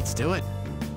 Let's do it.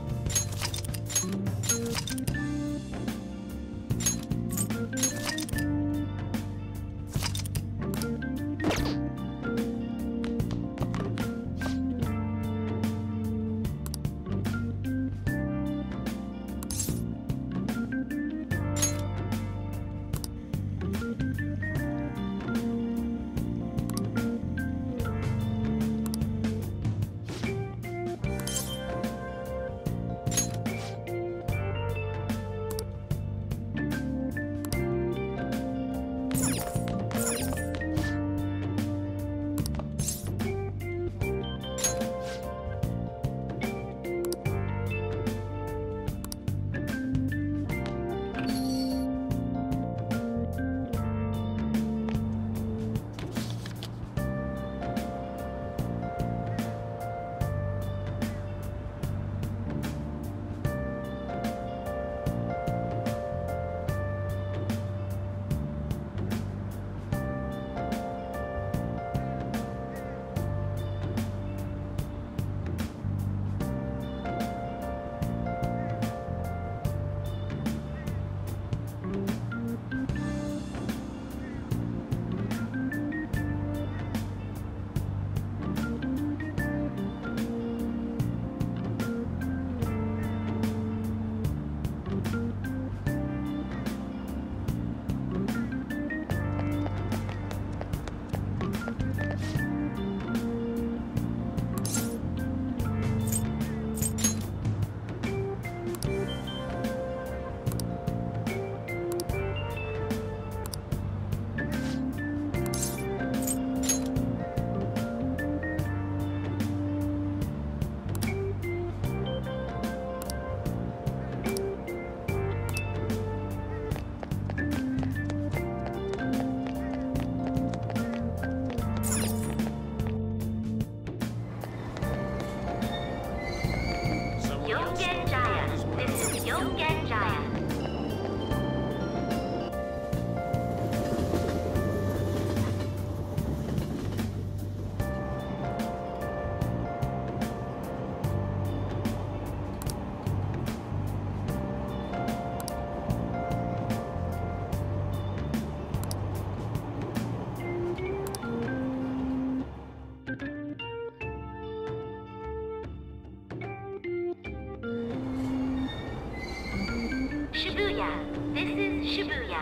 Shibuya. This is Shibuya.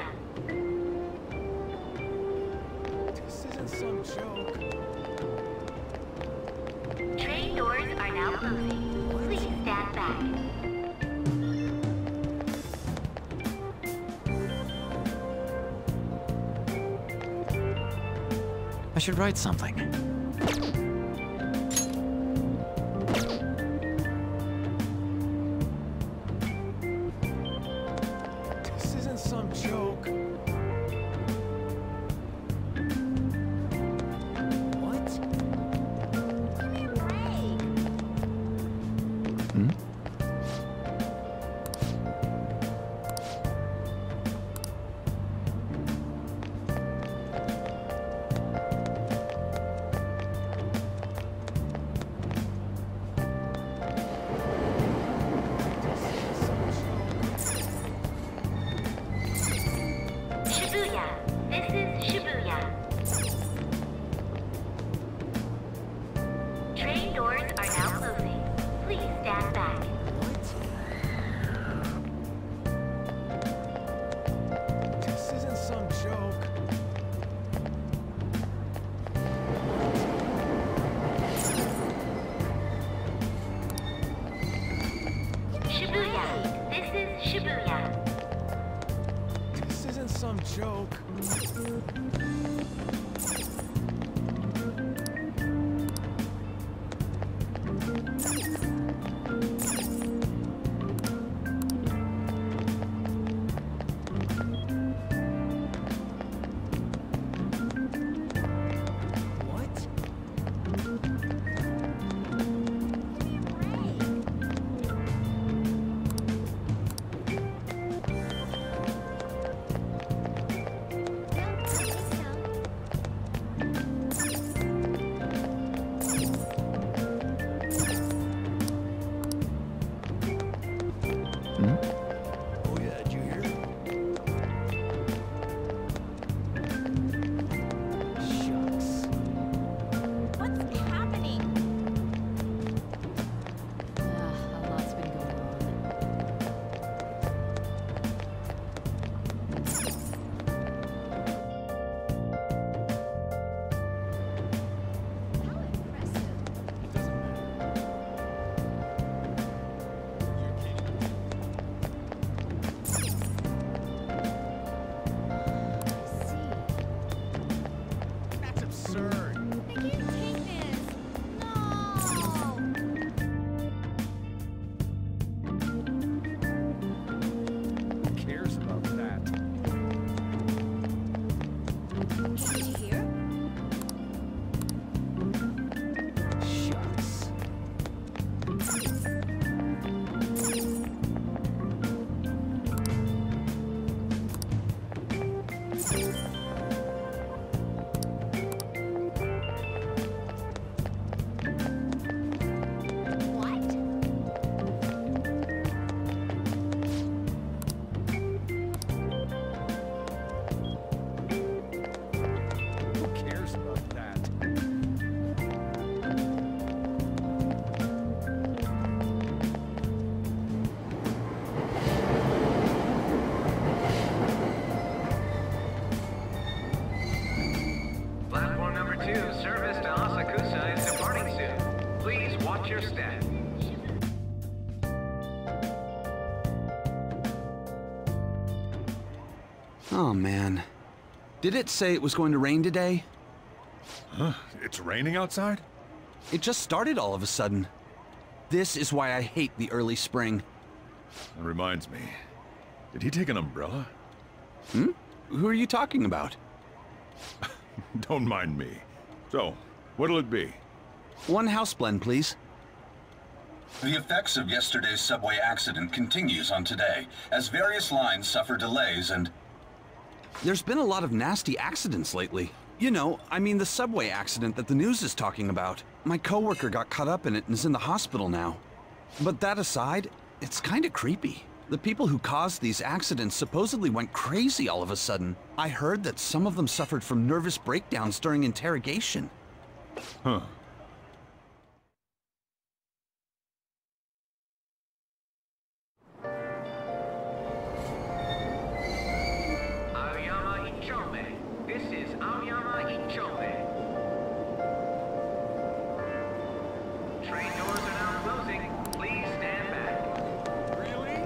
This isn't some joke. Train doors are now closing. Please stand back. I should write something. This isn't some joke. What? Hmm? Shibuya. This is Shibuya. Train doors are now closing. Please stand back. This isn't some joke. Shibuya. This is Shibuya. This isn't some joke. What? absurd. I can't take this. No. Who cares about that? Did you hear? Shucks. What? Who cares about that? Platform number 2, service to Asakusa is departing soon. Please watch your step. Oh man. Did it say it was going to rain today? Huh? It's raining outside? It just started all of a sudden. This is why I hate the early spring. That reminds me. Did he take an umbrella? Who are you talking about? Don't mind me. So, what'll it be? One house blend, please. The effects of yesterday's subway accident continues on today, as various lines suffer delays and... There's been a lot of nasty accidents lately. You know, I mean the subway accident that the news is talking about. My coworker got caught up in it and is in the hospital now. But that aside, it's kinda creepy. The people who caused these accidents supposedly went crazy all of a sudden. I heard that some of them suffered from nervous breakdowns during interrogation. Huh. Aoyama Ichome. This is Aoyama Ichome. Train doors are now closing. Please stand back. Really?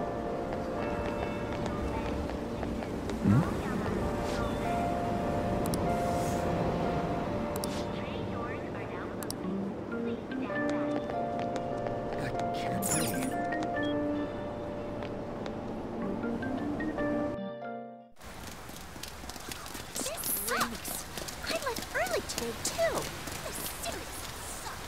Train doors are now closing. Please stand back. I can't breathe. This sucks. I left early today too. This seriously sucks.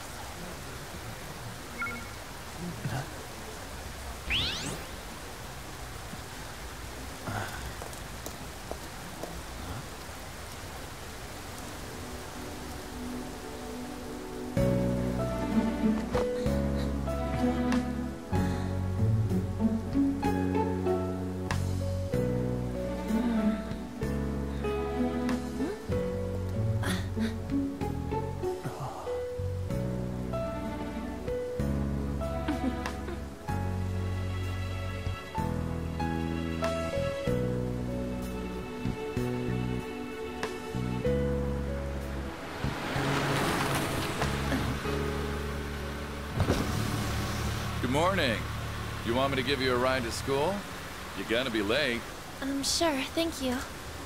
Good morning. You want me to give you a ride to school? You're gonna be late. Sure, thank you.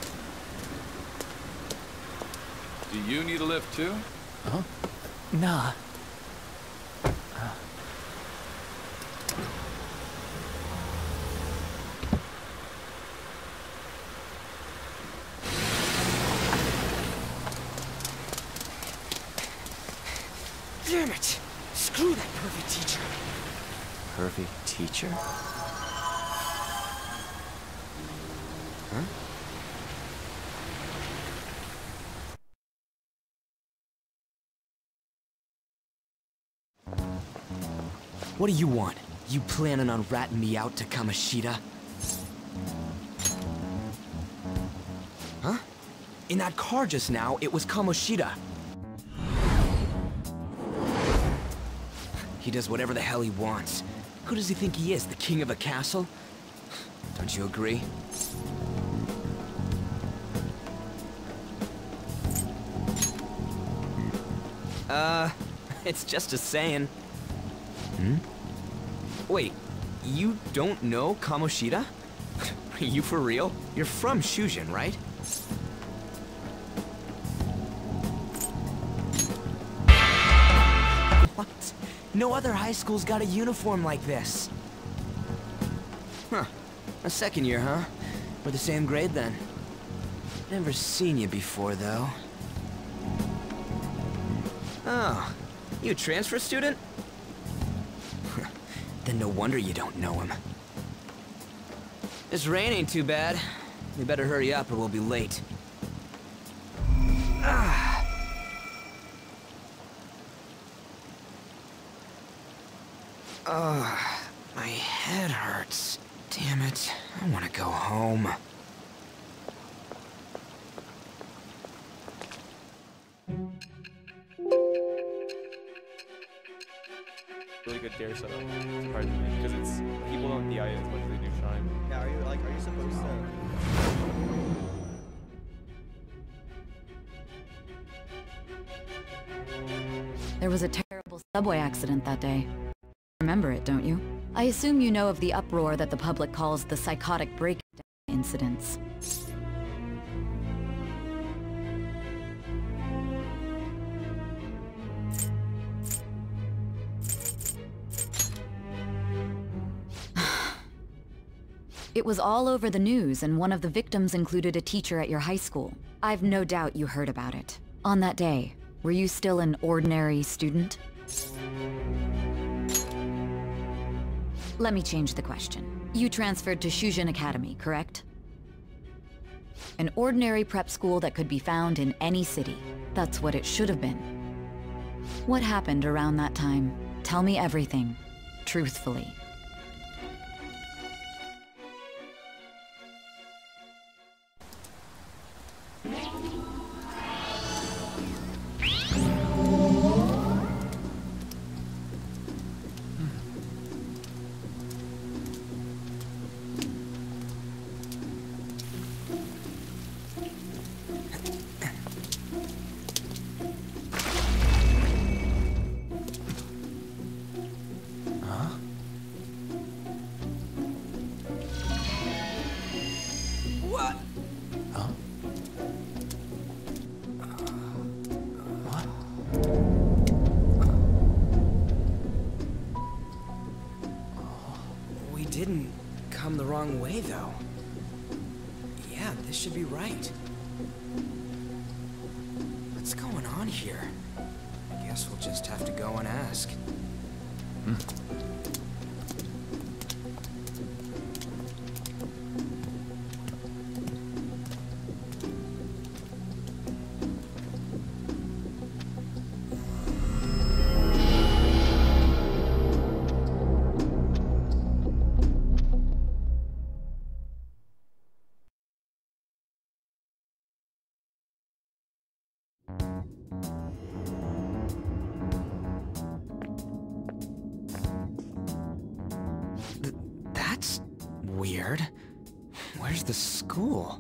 Do you need a lift too? Nah. Damn it! Screw that perfect teacher. Perfect teacher? Huh? What do you want? You planning on ratting me out to Kamoshida? Huh? In that car just now, it was Kamoshida. He does whatever the hell he wants. Who does he think he is, the king of a castle? Don't you agree? It's just a saying. Wait, you don't know Kamoshida? Are you for real? You're from Shujin, right? No other high school's got a uniform like this. Huh. A second year, huh? We're the same grade then. Never seen you before, though. Oh, you a transfer student? Then no wonder you don't know him. This rain ain't too bad. We better hurry up or we'll be late. My head hurts. Damn it, I want to go home. Really good dare setup, surprisingly, because it's people don't DI it as much as they do Shine. Yeah, are you supposed to? There was a terrible subway accident that day. Remember it, don't you? I assume you know of the uproar that the public calls the psychotic breakdown incidents. It was all over the news, and one of the victims included a teacher at your high school. I've no doubt you heard about it. On that day, were you still an ordinary student? Let me change the question. You transferred to Shujin Academy, correct? An ordinary prep school that could be found in any city. That's what it should have been. What happened around that time? Tell me everything, truthfully. Didn't come the wrong way, though. Yeah, this should be right. What's going on here? I guess we'll just have to go and ask. That's weird. Where's the school?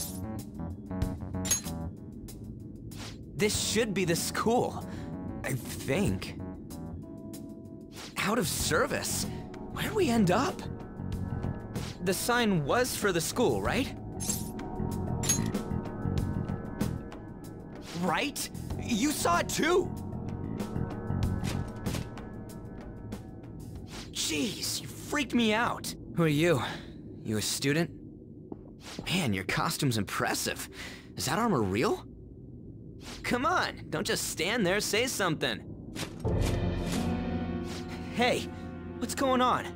This should be the school, I think. Out of service? Where'd we end up? The sign was for the school, right? Right? You saw it too! Jeez, you freaked me out. Who are you? You a student? Man, your costume's impressive. Is that armor real? Come on, don't just stand there, say something. Hey, what's going on?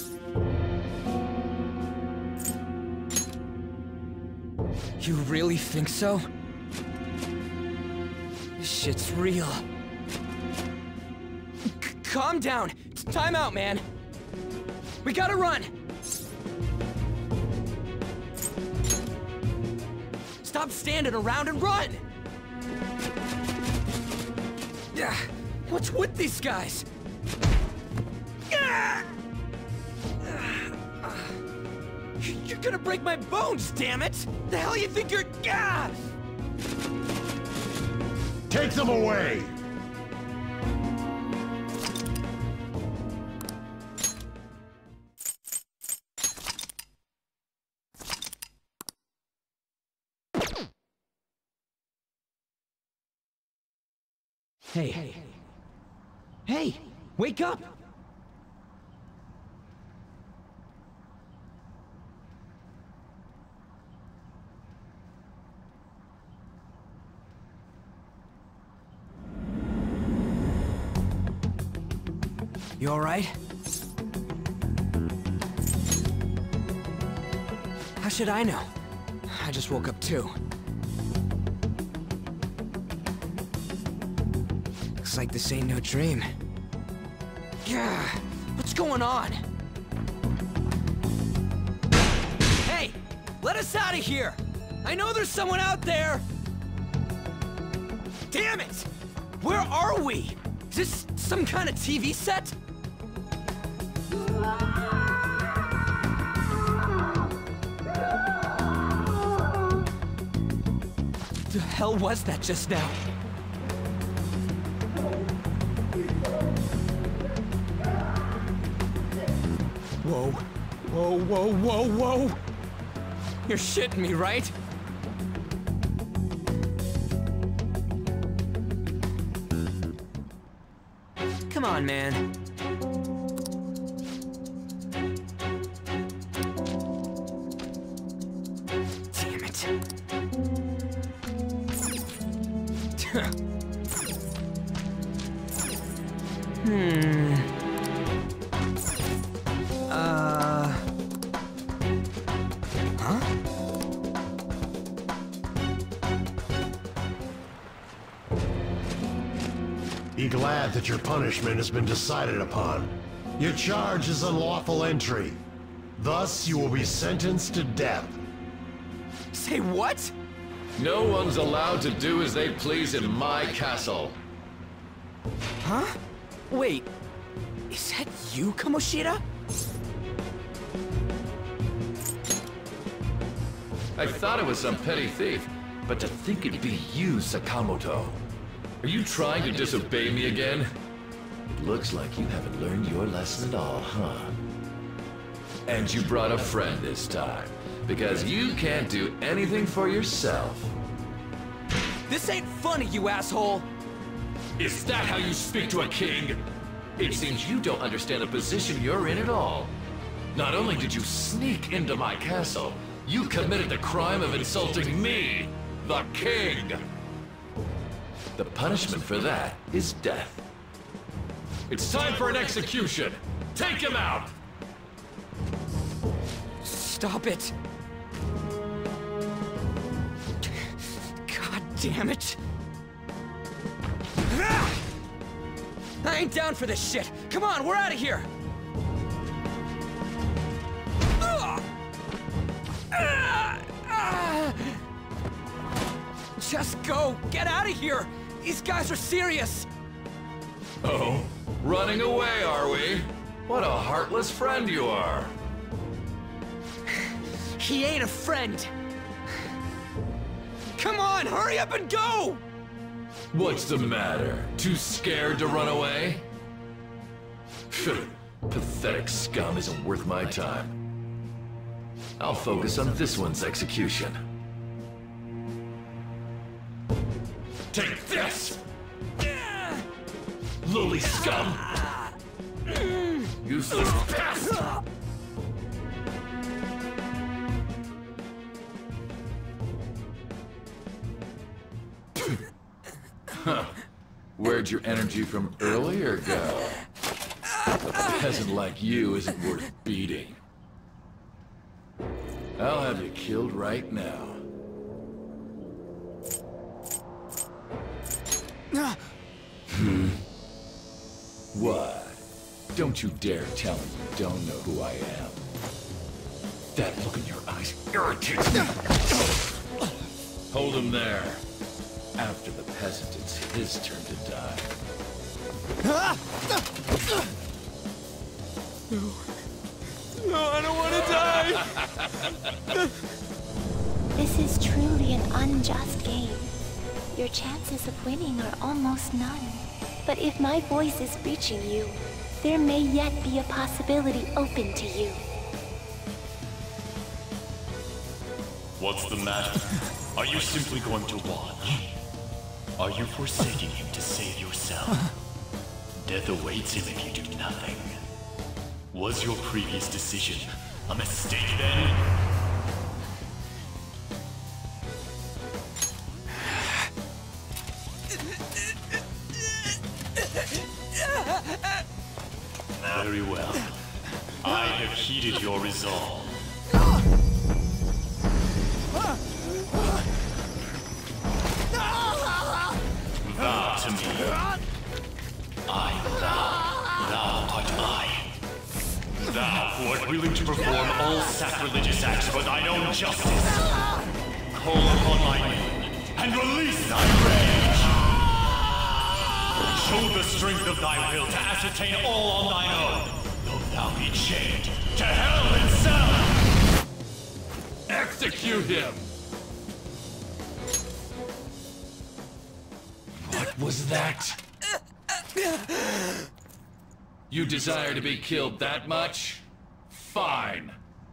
You really think so? This shit's real. Calm down. It's time out, man. We gotta run. Stop standing around and run! Yeah, what's with these guys? You're gonna break my bones, damn it! The hell you think you're... Take them away! Hey. Hey! Wake up! You alright? How should I know? I just woke up too. Looks like this ain't no dream. Yeah, what's going on? Hey, let us out of here! I know there's someone out there! Damn it! Where are we? Is this some kind of TV set? The hell was that just now? Whoa. Whoa, whoa, whoa, whoa! You're shitting me, right? Come on, man. Damn it. Huh? Be glad that your punishment has been decided upon. Your charge is unlawful entry. Thus, you will be sentenced to death. Say what? No one's allowed to do as they please in my castle. Huh? Wait, is that you, Kamoshida? I thought it was some petty thief, but to think it'd be you, Sakamoto. Are you trying to disobey me again? It looks like you haven't learned your lesson at all, huh? And you brought a friend this time, because you can't do anything for yourself. This ain't funny, you asshole! Is that how you speak to a king? It seems you don't understand the position you're in at all. Not only did you sneak into my castle, you committed the crime of insulting me, the king! The punishment for that is death. It's time for an execution! Take him out! Stop it! God damn it! I ain't down for this shit! Come on, we're out of here! Just go! Get out of here! These guys are serious! Oh? Running away, are we? What a heartless friend you are! He ain't a friend! Come on, hurry up and go! What's the matter? Too scared to run away? Pathetic scum isn't worth my time. I'll focus on this one's execution. Take this! Lily scum! Useless pest! Huh. Where'd your energy from earlier go? A peasant like you isn't worth beating. I'll have you killed right now. What? Don't you dare tell me you don't know who I am. That look in your eyes irritates me. Hold him there. After the peasant, it's his turn to die. No, I don't want to die! This is truly an unjust game. Your chances of winning are almost none. But if my voice is reaching you, there may yet be a possibility open to you. What's the matter? Are you simply going to watch? Are you forsaking him to save yourself? Death awaits him if you do nothing. Was your previous decision a mistake then? Very well. I have heeded your resolve. Vow to me. I vow, thou art I. Thou who art willing to perform all sacrilegious acts for thine own justice. Call upon my name and release thy rage. Show the strength of thy will to ascertain all on thine own, though thou be chained to hell itself! Execute him! What was that? You desire to be killed that much? Fine.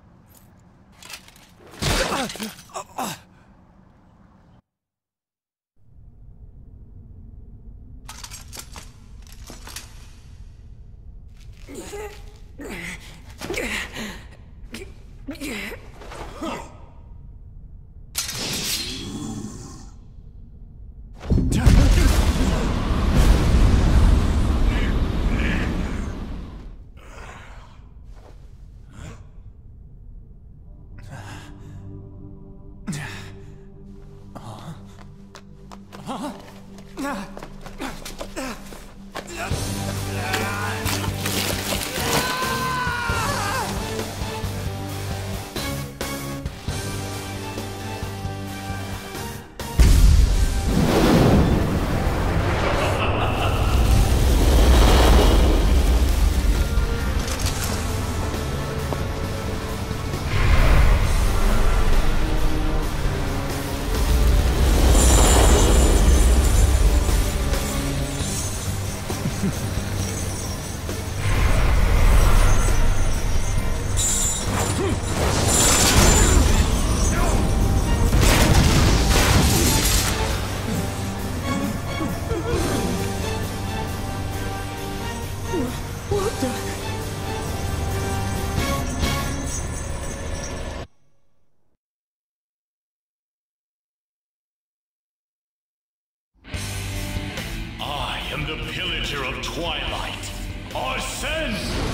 I am the pillager of Twilight, Arsene!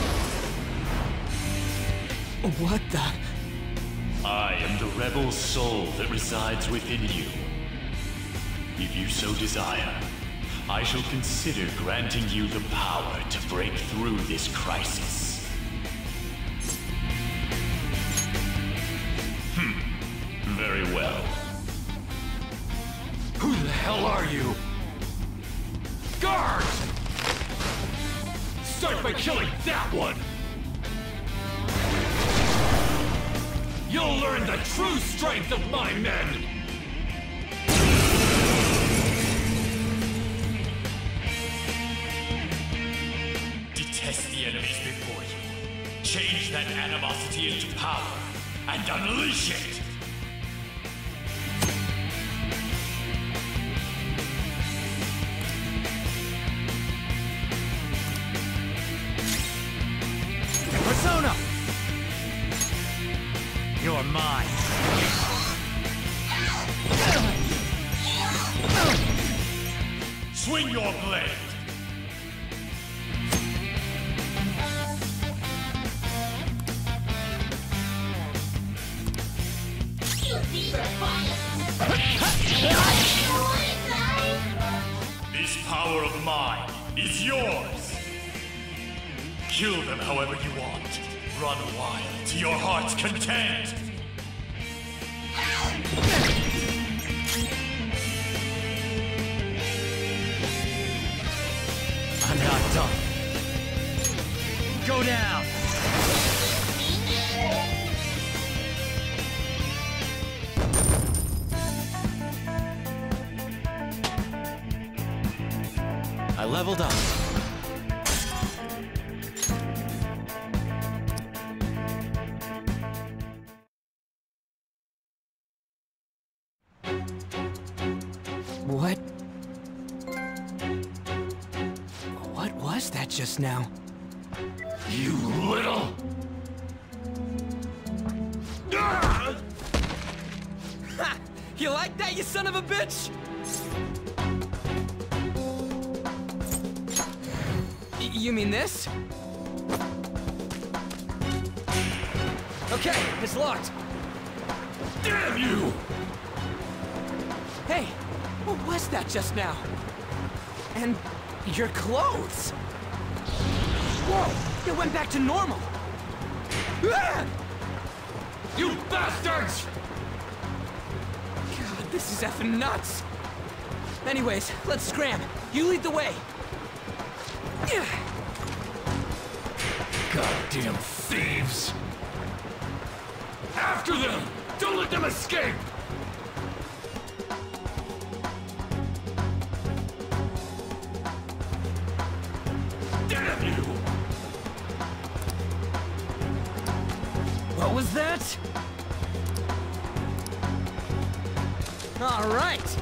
What the? I am the rebel soul that resides within you. If you so desire, I shall consider granting you the power to break through this crisis. Very well. Who the hell are you? Guards! Start by killing that one! You'll learn the true strength of my men! Detest the enemies before you. Change that animosity into power and unleash it! Persona! You're mine. Swing your blade! This power of mine is yours! Kill them however you want. Run wild to your heart's content! I'm not done. Go down! I leveled up. What? was that just now? You little... Ha! You like that, you son of a bitch? You mean this? Okay, it's locked. Damn you! Hey, what was that just now? And your clothes? Whoa, it went back to normal. Ah! You bastards! God, this is effing nuts. Anyways, let's scram. You lead the way. Goddamn thieves! After them! Don't let them escape! Damn you! What was that? All right.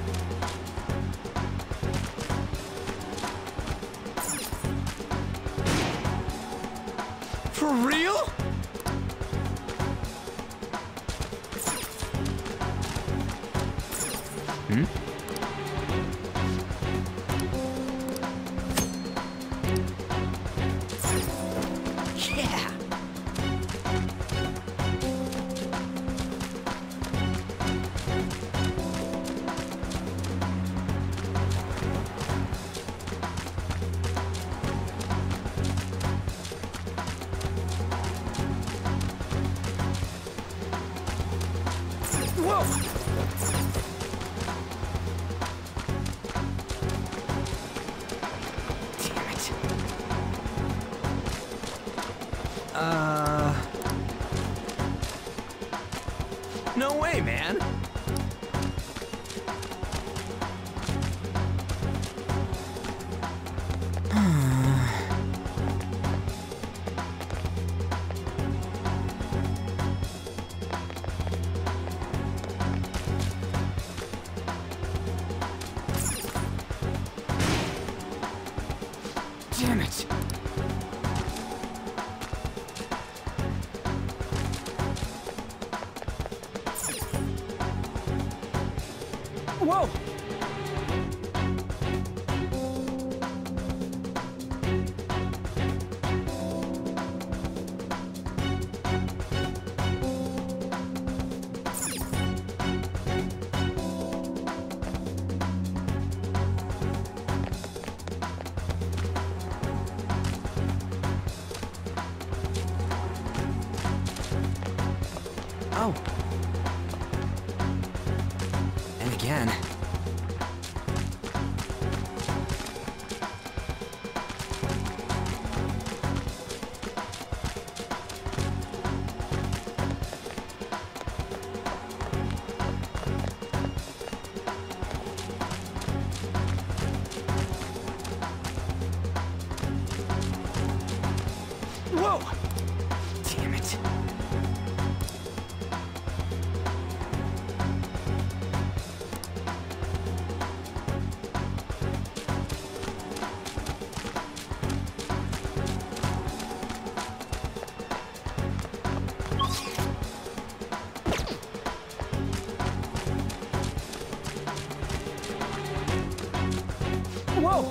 For real? Hmm? Yeah. Whoa! Damn it. No way, man. Damn it. Whoa! Oh. And again. Whoa! Damn it. Whoa!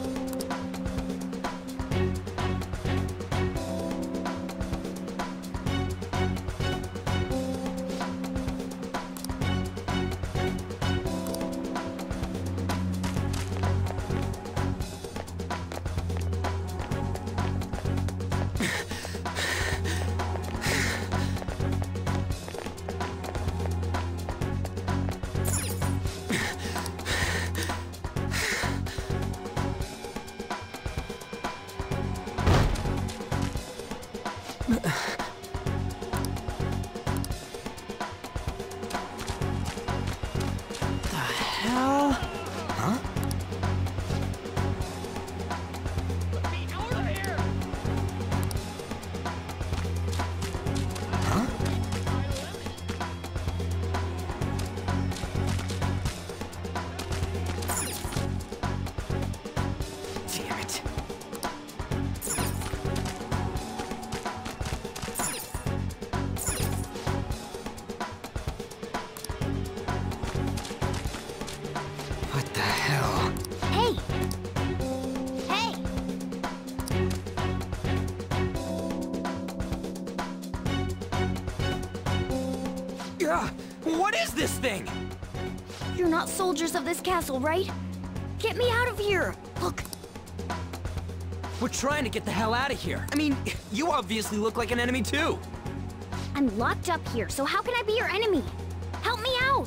What is this thing? You're not soldiers of this castle, right? Get me out of here! Look! We're trying to get the hell out of here. I mean, you obviously look like an enemy too. I'm locked up here, so how can I be your enemy? Help me out!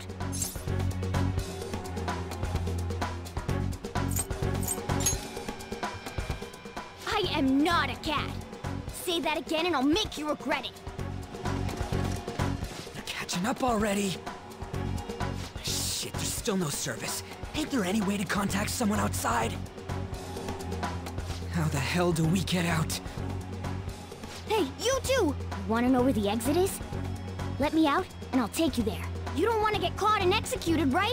I am not a cat! Say that again and I'll make you regret it! They're catching up already. Shit, there's still no service. Ain't there any way to contact someone outside? How the hell do we get out? Hey, you too! Wanna know where the exit is? Let me out, and I'll take you there. You don't want to get caught and executed, right?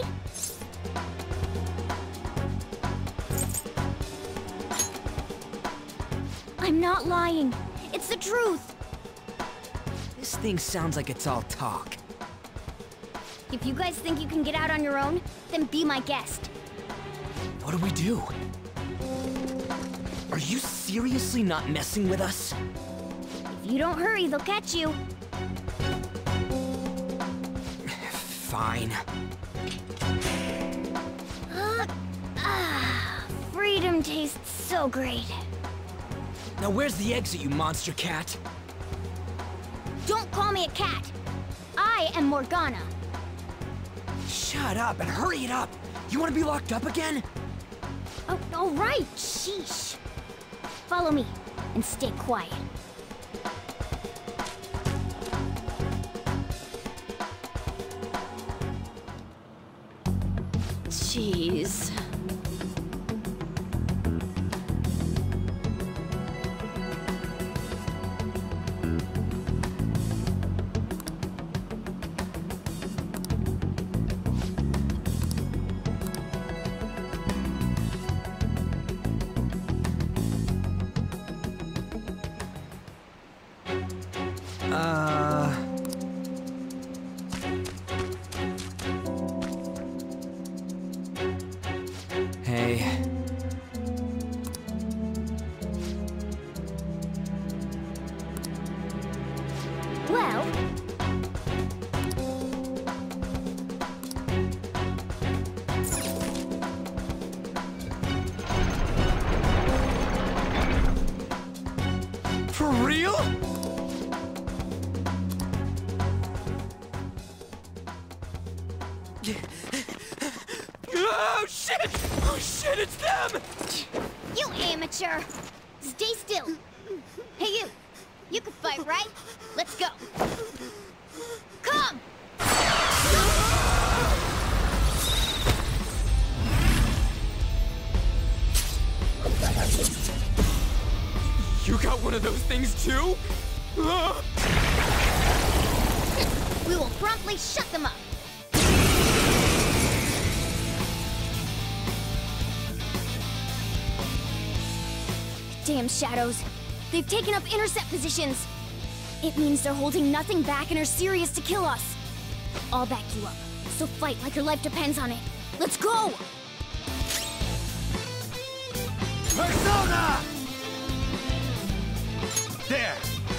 I'm not lying. It's the truth. This thing sounds like it's all talk. If you guys think you can get out on your own, then be my guest. What do we do? Are you seriously not messing with us? If you don't hurry, they'll catch you. Fine. Freedom tastes so great. Now where's the exit, you monster cat? Don't call me a cat. I am Morgana. Shut up and hurry it up. You want to be locked up again? Oh, all right. Sheesh. Follow me and stay quiet. Jeez. Hey. Well... For real? Oh shit! Oh shit, it's them! You amateur! Stay still! Hey you! You can fight, right? Let's go! Come! You got one of those things too? We will promptly shut them up! Damn shadows. They've taken up intercept positions. It means they're holding nothing back and are serious to kill us. I'll back you up, so fight like your life depends on it. Let's go! Persona! There!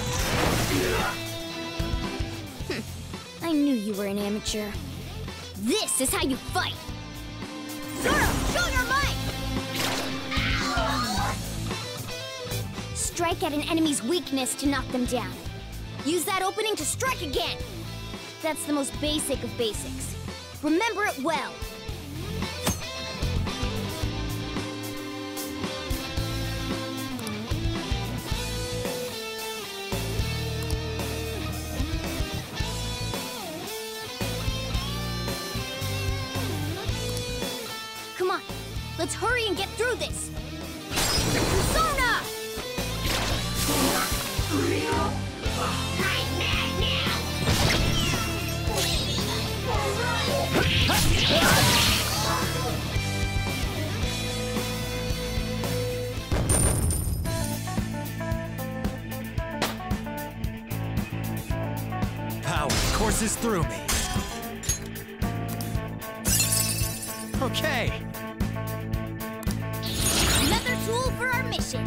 I knew you were an amateur. This is how you fight! Zoro, show your might! Strike at an enemy's weakness to knock them down. Use that opening to strike again! That's the most basic of basics. Remember it well! Come on, let's hurry and get through this! Persona! Power courses through me. Okay. Another tool for our mission.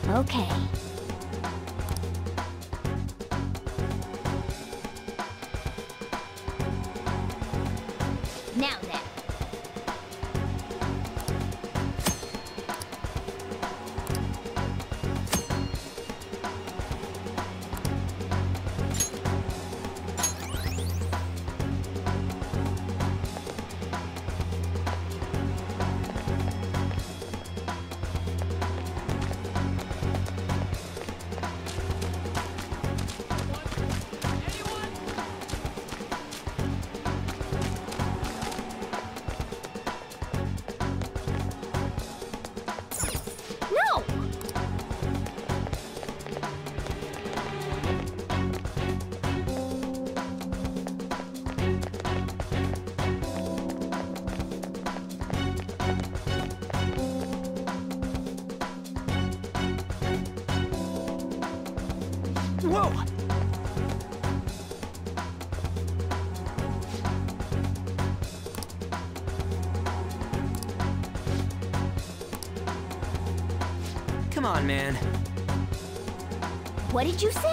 Okay. Now then. Whoa! Come on, man. What did you say?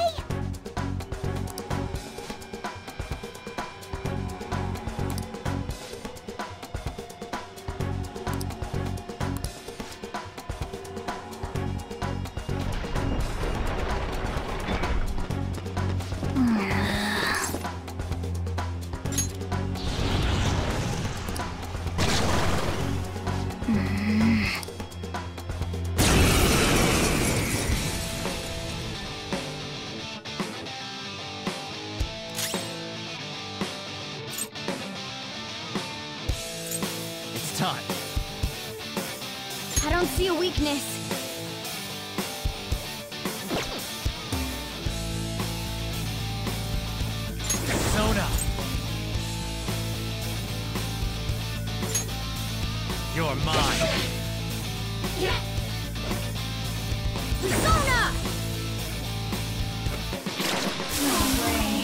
Time. I don't see a weakness. Sona. You're mine. Persona! No way.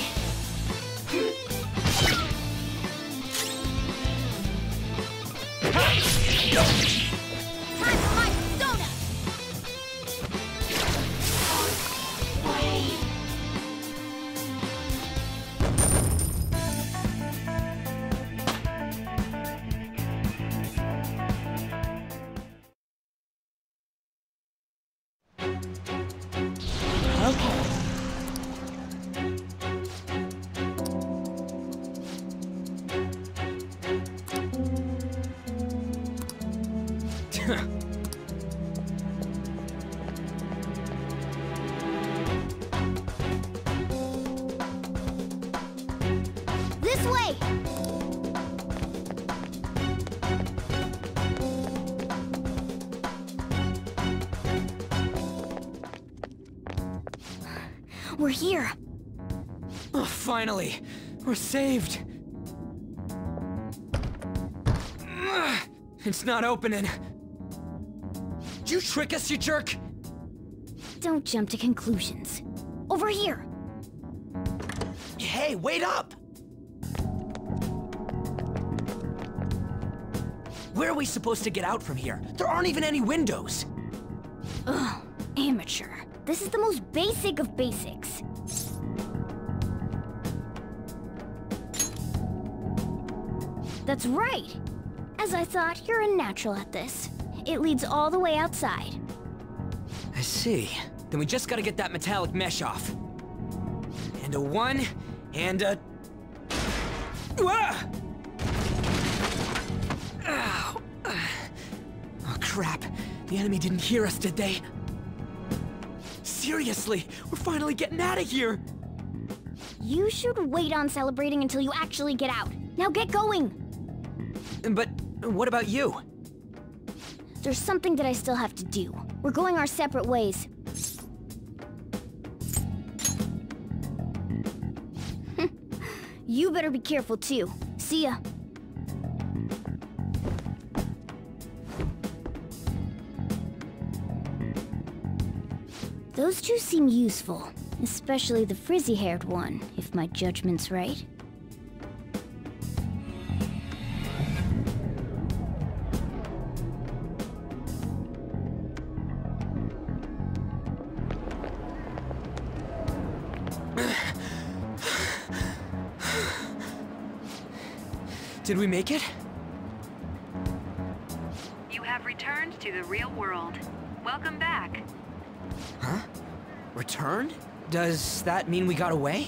Time for my persona! Wait. Okay. This way! We're here. Oh, finally! We're saved! It's not opening. Did you trick us, you jerk? Don't jump to conclusions. Over here! Hey, wait up! Where are we supposed to get out from here? There aren't even any windows! Ugh, amateur. This is the most basic of basics. That's right! As I thought, you're a natural at this. It leads all the way outside. I see. Then we just gotta get that metallic mesh off. And a 1, and a... Ah! Ow. Oh, crap. The enemy didn't hear us, did they? Seriously, we're finally getting out of here! You should wait on celebrating until you actually get out. Now get going! But what about you? There's something that I still have to do. We're going our separate ways. You better be careful too. See ya. Those two seem useful, especially the frizzy-haired one, if my judgment's right. Did we make it? You have returned to the real world. Welcome back. Huh? Returned? Does that mean we got away?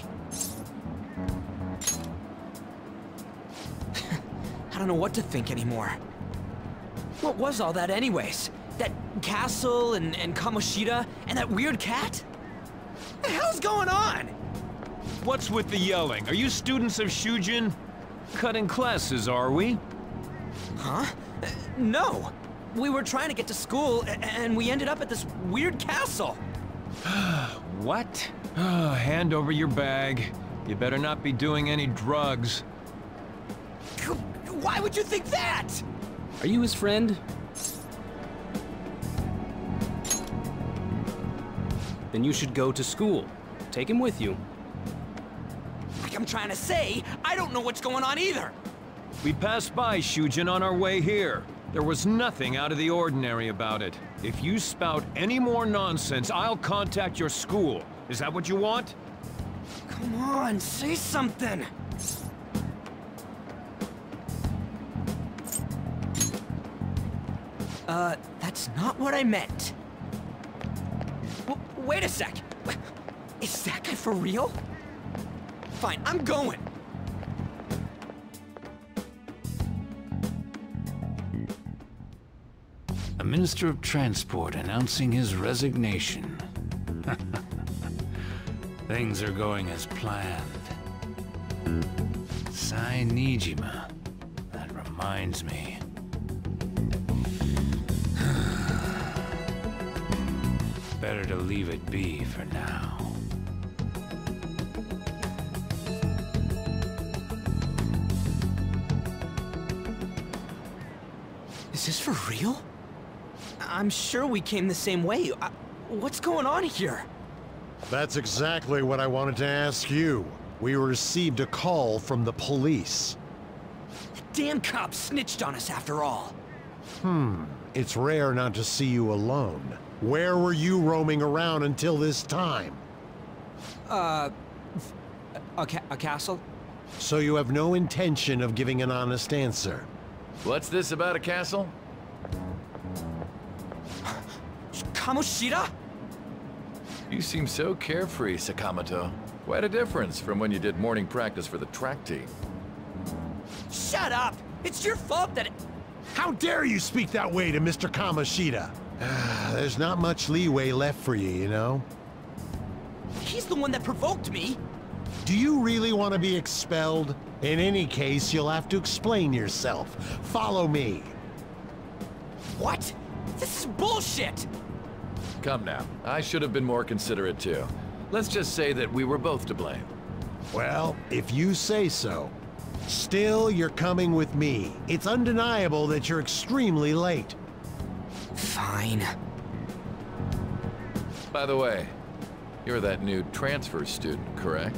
I don't know what to think anymore. What was all that anyways? That castle and Kamoshida and that weird cat? What the hell's going on? What's with the yelling? Are you students of Shujin? Cutting classes, are we? Huh? No. We were trying to get to school, and we ended up at this weird castle. What? Hand over your bag. You better not be doing any drugs. Why would you think that? Are you his friend? Then you should go to school. Take him with you. Like I'm trying to say, I don't know what's going on either. We passed by Shujin on our way here. There was nothing out of the ordinary about it. If you spout any more nonsense, I'll contact your school. Is that what you want? Come on, say something. That's not what I meant. Wait a sec. Is that guy for real? Fine, I'm going. A Minister of Transport announcing his resignation. Things are going as planned. Sainijima. That reminds me. Better to leave it be for now. Is this for real? I'm sure we came the same way. What's going on here? That's exactly what I wanted to ask you. We received a call from the police. The damn cops snitched on us after all. It's rare not to see you alone. Where were you roaming around until this time? A castle? So you have no intention of giving an honest answer? What's this about a castle? Kamoshida? You seem so carefree, Sakamoto. Quite a difference from when you did morning practice for the track team. Shut up! It's your fault that How dare you speak that way to Mr. Kamoshida? There's not much leeway left for you, you know? He's the one that provoked me! Do you really want to be expelled? In any case, you'll have to explain yourself. Follow me. What? This is bullshit! Come now, I should have been more considerate too. Let's just say that we were both to blame. Well, if you say so. Still, you're coming with me. It's undeniable that you're extremely late. Fine. By the way, you're that new transfer student, correct?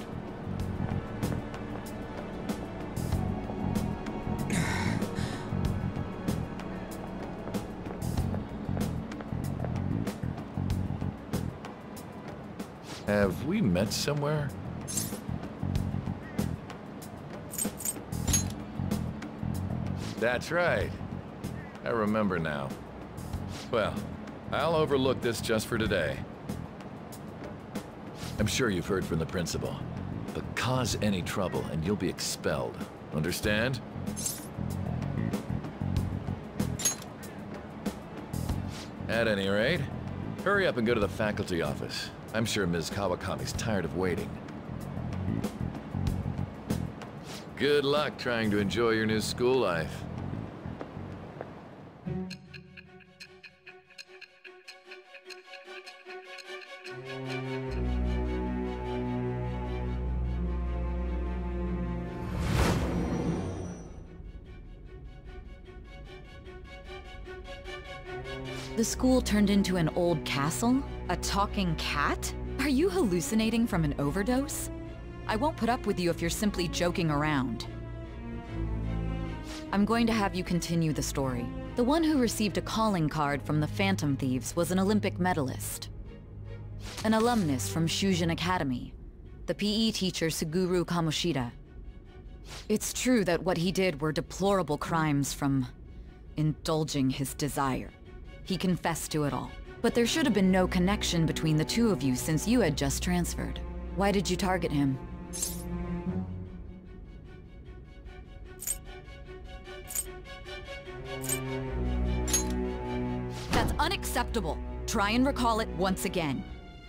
Have we met somewhere? That's right. I remember now. Well, I'll overlook this just for today. I'm sure you've heard from the principal, but cause any trouble and you'll be expelled. Understand? At any rate, hurry up and go to the faculty office. I'm sure Ms. Kawakami's tired of waiting. Good luck trying to enjoy your new school life. The school turned into an old castle? A talking cat? Are you hallucinating from an overdose? I won't put up with you if you're simply joking around. I'm going to have you continue the story. The one who received a calling card from the Phantom Thieves was an Olympic medalist. An alumnus from Shujin Academy. The PE teacher Suguru Kamoshida. It's true that what he did were deplorable crimes from indulging his desire. He confessed to it all. But there should have been no connection between the two of you since you had just transferred. Why did you target him? That's unacceptable. Try and recall it once again.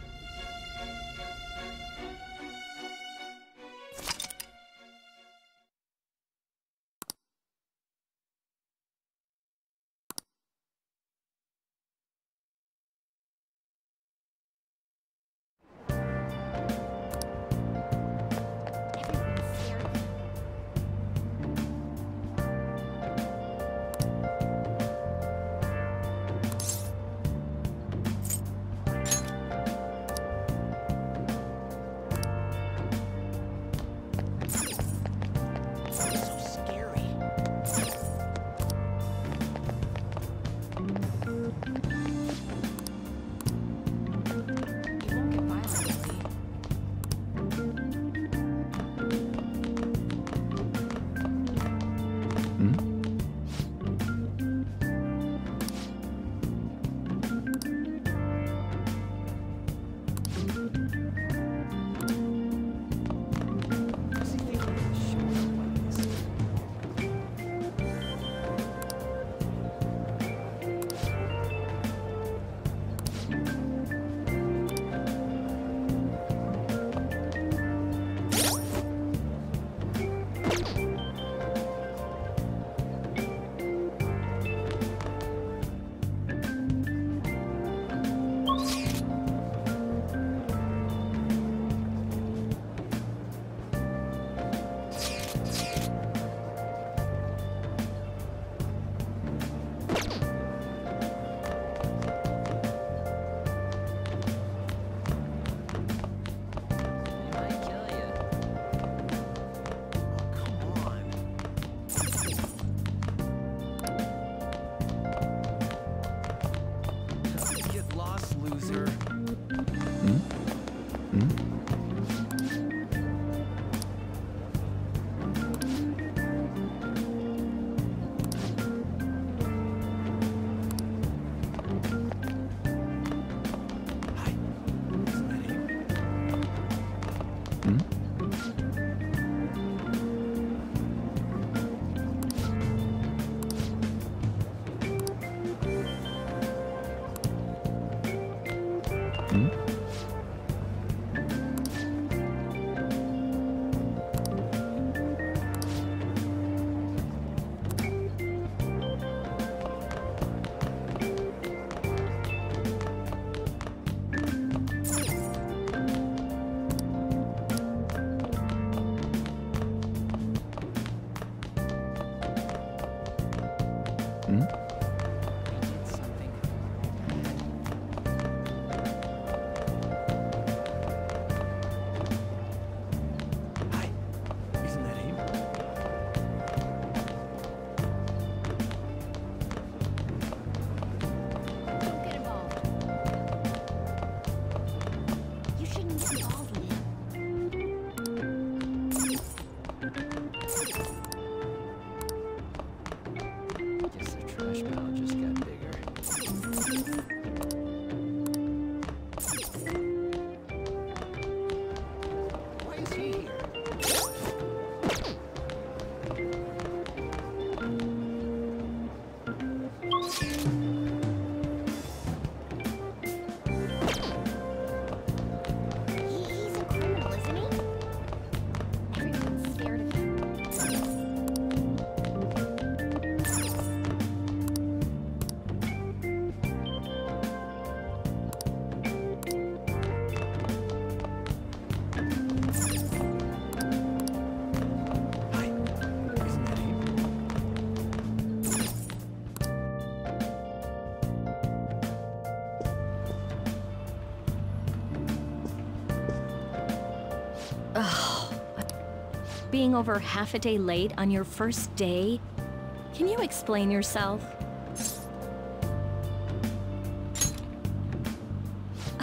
Being over half a day late on your first day? Can you explain yourself? How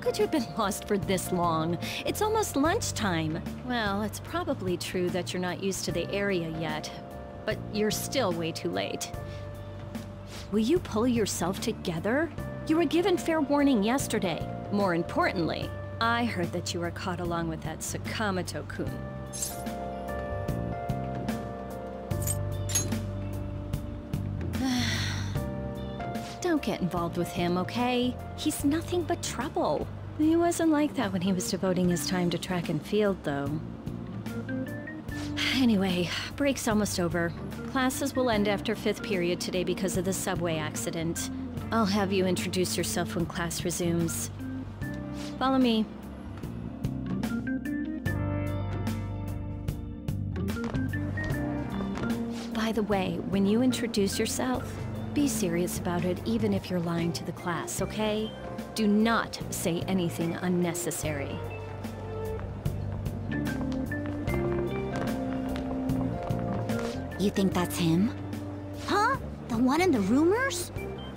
could you have been lost for this long? It's almost lunchtime. Well, it's probably true that you're not used to the area yet, but you're still way too late. Will you pull yourself together? You were given fair warning yesterday. More importantly, I heard that you were caught along with that Sakamoto-kun. Don't get involved with him, okay? He's nothing but trouble. He wasn't like that when he was devoting his time to track and field, though. Anyway, break's almost over. Classes will end after 5th period today because of the subway accident. I'll have you introduce yourself when class resumes. Follow me. By the way, when you introduce yourself, be serious about it even if you're lying to the class, okay? Do not say anything unnecessary. You think that's him? Huh? The one in the rumors?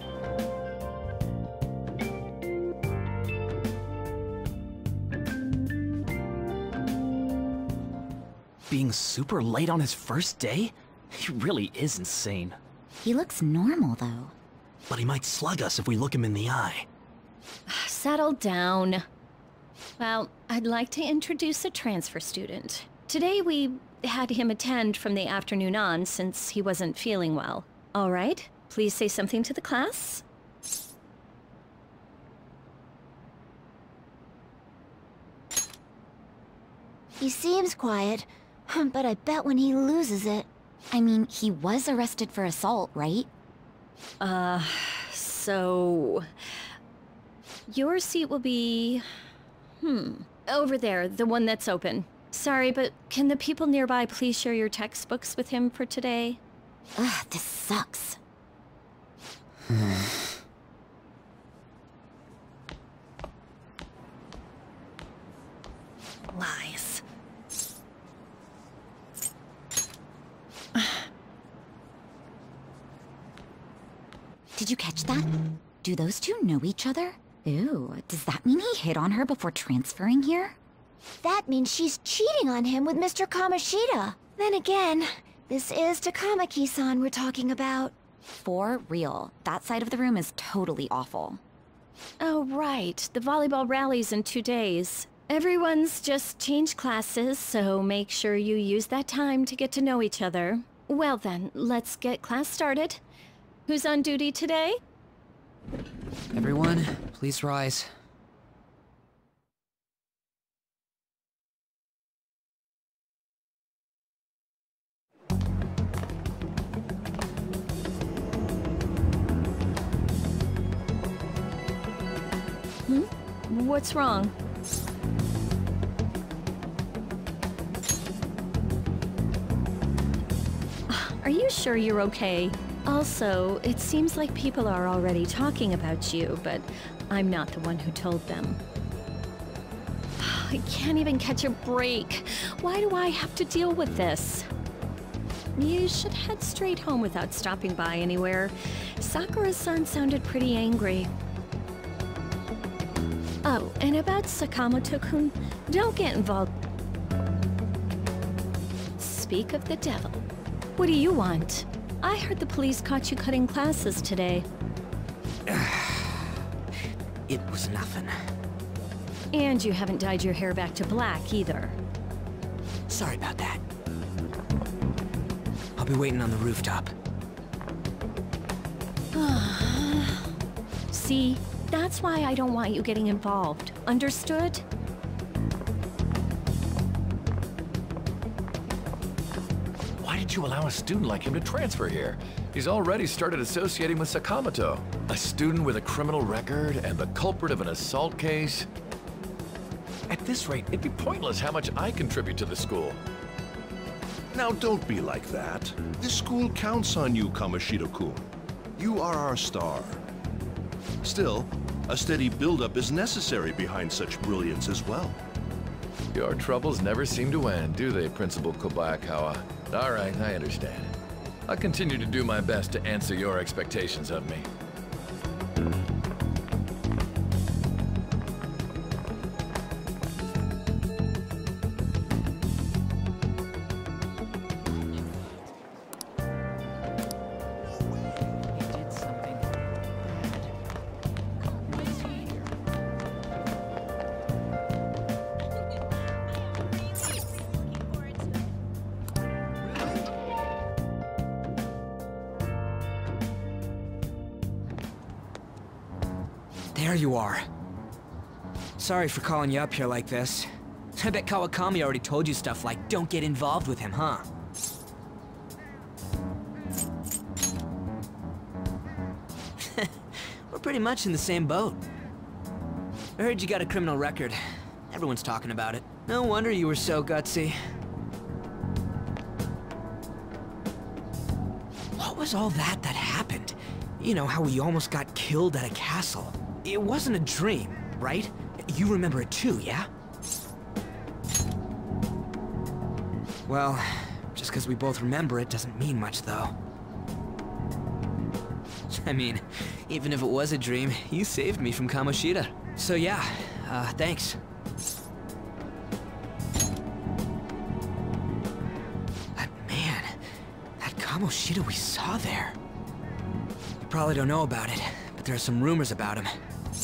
Being super late on his first day? He really is insane. He looks normal, though. But he might slug us if we look him in the eye. Settle down. Well, I'd like to introduce a transfer student. Today we had him attend from the afternoon on since he wasn't feeling well. All right, please say something to the class. He seems quiet, but I bet when he loses it... I mean, he was arrested for assault, right? So... Your seat will be... over there, the one that's open. Sorry, but can the people nearby please share your textbooks with him for today? Ugh, this sucks. Lies. Did you catch that? Do those two know each other? Ew, does that mean he hit on her before transferring here? That means she's cheating on him with Mr. Kamoshida. Then again, this is Takamaki-san we're talking about. For real, that side of the room is totally awful. Oh, right. The volleyball rally's in 2 days. Everyone's just changed classes, so make sure you use that time to get to know each other. Well then, let's get class started. Who's on duty today? Everyone, please rise. What's wrong? Are you sure you're okay? Also, it seems like people are already talking about you, but I'm not the one who told them. I can't even catch a break. Why do I have to deal with this? You should head straight home without stopping by anywhere. Sakura-san sounded pretty angry. Oh, and about Sakamoto-kun, don't get involved. Speak of the devil. What do you want? I heard the police caught you cutting classes today. It was nothing. And you haven't dyed your hair back to black, either. Sorry about that. I'll be waiting on the rooftop. See? That's why I don't want you getting involved. Understood? Why did you allow a student like him to transfer here? He's already started associating with Sakamoto. A student with a criminal record and the culprit of an assault case. At this rate, it'd be pointless how much I contribute to the school. Now don't be like that. This school counts on you, Kamoshida-kun. You are our star. Still, a steady build-up is necessary behind such brilliance as well. Your troubles never seem to end, do they, Principal Kobayakawa? All right, I understand. I'll continue to do my best to answer your expectations of me. There you are. Sorry for calling you up here like this. I bet Kawakami already told you stuff like, don't get involved with him, huh? We're pretty much in the same boat. I heard you got a criminal record. Everyone's talking about it. No wonder you were so gutsy. What was all that happened? You know, how we almost got killed at a castle. It wasn't a dream, right? You remember it too, yeah? Well, just because we both remember it doesn't mean much, though. I mean, even if it was a dream, you saved me from Kamoshida. So yeah, thanks. But man, that Kamoshida we saw there. You probably don't know about it, but there are some rumors about him.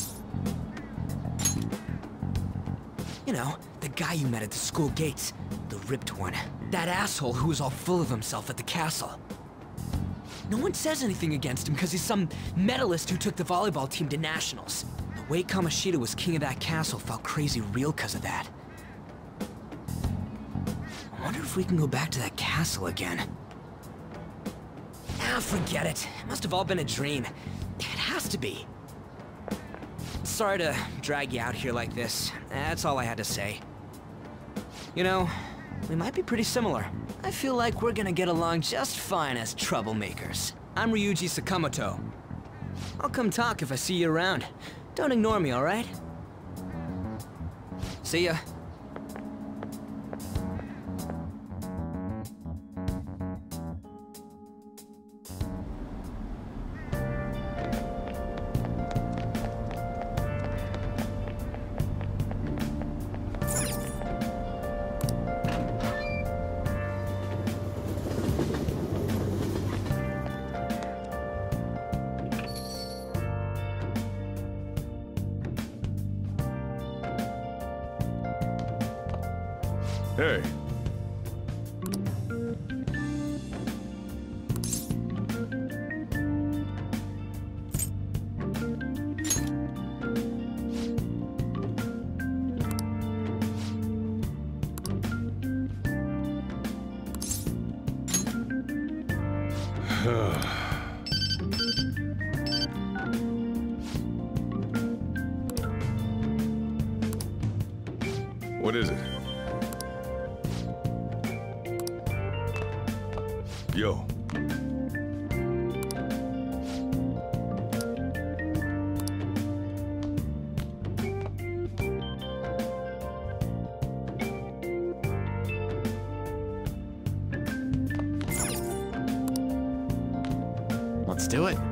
You know, the guy you met at the school gates. The ripped one. That asshole who was all full of himself at the castle. No one says anything against him because he's some medalist who took the volleyball team to nationals. The way Kamoshida was king of that castle felt crazy real because of that. I wonder if we can go back to that castle again. Ah, forget it. It must have all been a dream. It has to be. Sorry to drag you out here like this. That's all I had to say. You know, we might be pretty similar. I feel like we're gonna get along just fine as troublemakers. I'm Ryuji Sakamoto. I'll come talk if I see you around. Don't ignore me, alright? See ya. Hey. What is it? Yo. Let's do it.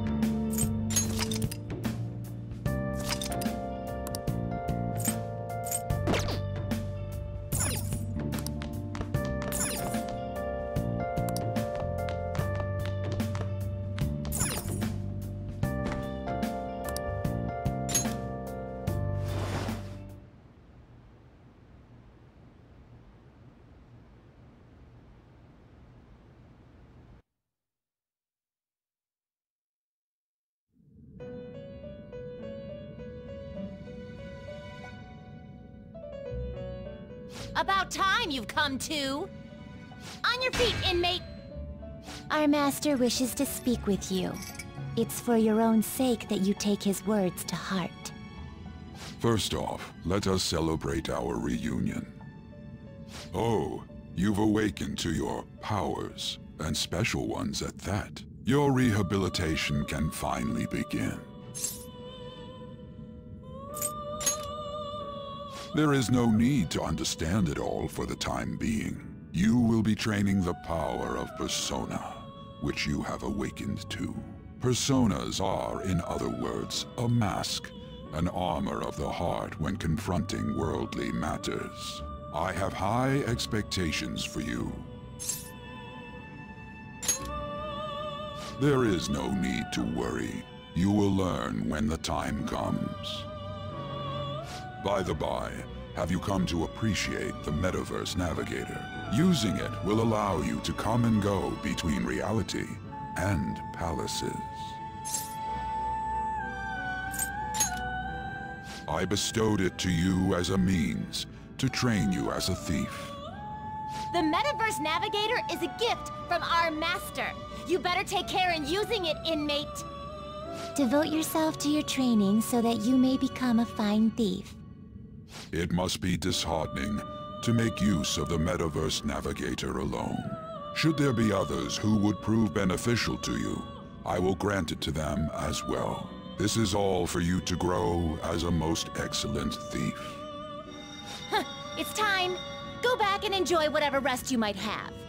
About time you've come to. On your feet, inmate! Our master wishes to speak with you. It's for your own sake that you take his words to heart. First off, let us celebrate our reunion. Oh, you've awakened to your powers, and special ones at that. Your rehabilitation can finally begin. There is no need to understand it all for the time being. You will be training the power of Persona, which you have awakened to. Personas are, in other words, a mask, an armor of the heart when confronting worldly matters. I have high expectations for you. There is no need to worry. You will learn when the time comes. By the by, have you come to appreciate the Metaverse Navigator? Using it will allow you to come and go between reality and palaces. I bestowed it to you as a means to train you as a thief. The Metaverse Navigator is a gift from our master. You better take care in using it, inmate. Devote yourself to your training so that you may become a fine thief. It must be disheartening to make use of the Metaverse Navigator alone. Should there be others who would prove beneficial to you, I will grant it to them as well. This is all for you to grow as a most excellent thief. It's time. Go back and enjoy whatever rest you might have.